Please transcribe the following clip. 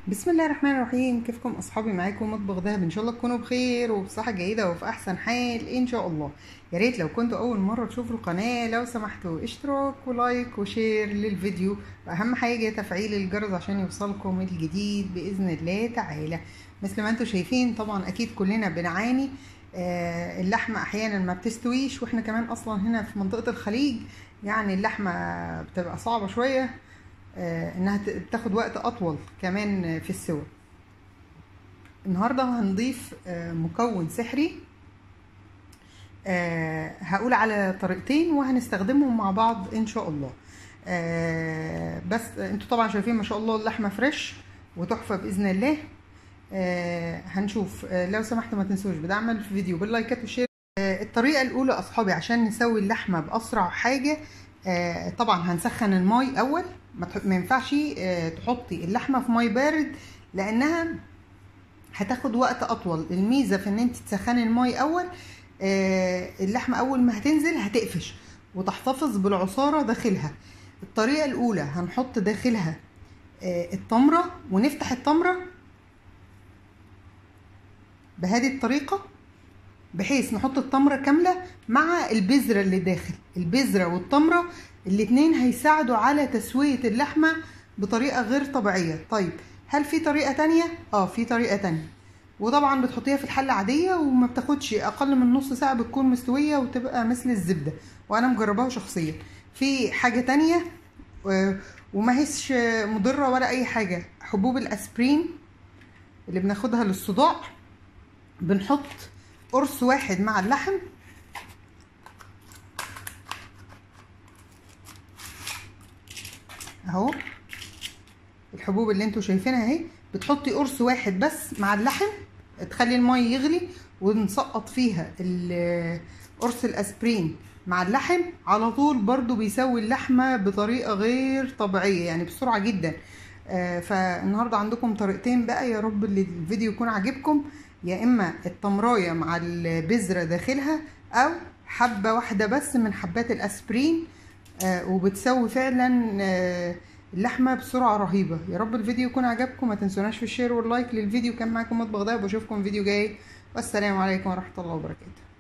بسم الله الرحمن الرحيم. كيفكم اصحابي؟ معاكم مطبخ دهب. ان شاء الله تكونوا بخير وبصحه جيده وفي احسن حال ان شاء الله. يا ريت لو كنتوا اول مره تشوفوا القناه لو سمحتوا اشتراك ولايك وشير للفيديو، واهم حاجه تفعيل الجرس عشان يوصلكم الجديد باذن الله تعالى. مثل ما انتم شايفين طبعا اكيد كلنا بنعاني، اللحمه احيانا ما بتستويش، واحنا كمان اصلا هنا في منطقه الخليج يعني اللحمه بتبقى صعبه شويه، انها بتاخد وقت اطول كمان في السوى. النهارده هنضيف مكون سحري، هقول على طريقتين وهنستخدمهم مع بعض ان شاء الله. بس انتوا طبعا شايفين ما شاء الله اللحمه فريش وتحفه باذن الله. هنشوف. لو سمحتوا ما تنسوش بدعم الفيديو باللايكات والشير. الطريقه الاولى اصحابي عشان نسوي اللحمه باسرع حاجه، طبعا هنسخن الماء اول. ما ينفعش تحطي اللحمه في ماء بارد لانها هتاخد وقت اطول. الميزه في ان انت تسخني الماء اول، اللحمه اول ما هتنزل هتقفش وتحتفظ بالعصاره داخلها. الطريقه الاولى هنحط داخلها التمره ونفتح التمره بهذه الطريقه، بحيث نحط التمره كامله مع البذره اللي داخل. البذره والتمره الاتنين هيساعدوا على تسويه اللحمه بطريقه غير طبيعيه. طيب هل في طريقه تانية؟ في طريقه تانية، وطبعا بتحطيها في الحله عاديه وما بتاخدش اقل من نص ساعه بتكون مستويه وتبقى مثل الزبده، وانا مجرباها شخصيا. في حاجه تانية وما هيش مضره ولا اي حاجه، حبوب الاسبرين اللي بناخدها للصداع، بنحط قرص واحد مع اللحم اهو. الحبوب اللي انتوا شايفينها اهي، بتحطي قرص واحد بس مع اللحم، تخلي المي يغلي ونسقط فيها قرص الاسبرين مع اللحم على طول. برضو بيسوي اللحمه بطريقه غير طبيعيه يعني بسرعه جدا. فالنهارده عندكم طريقتين بقى، يا رب الفيديو يكون عاجبكم. يا اما التمرايه مع البذره داخلها، او حبه واحده بس من حبات الاسبرين، وبتسوي فعلا اللحمه بسرعه رهيبه. يا رب الفيديو يكون عجبكم. ما تنسوناش في الشير واللايك للفيديو. كان معاكم مطبخ دهب واشوفكم فيديو جاي، والسلام عليكم ورحمه الله وبركاته.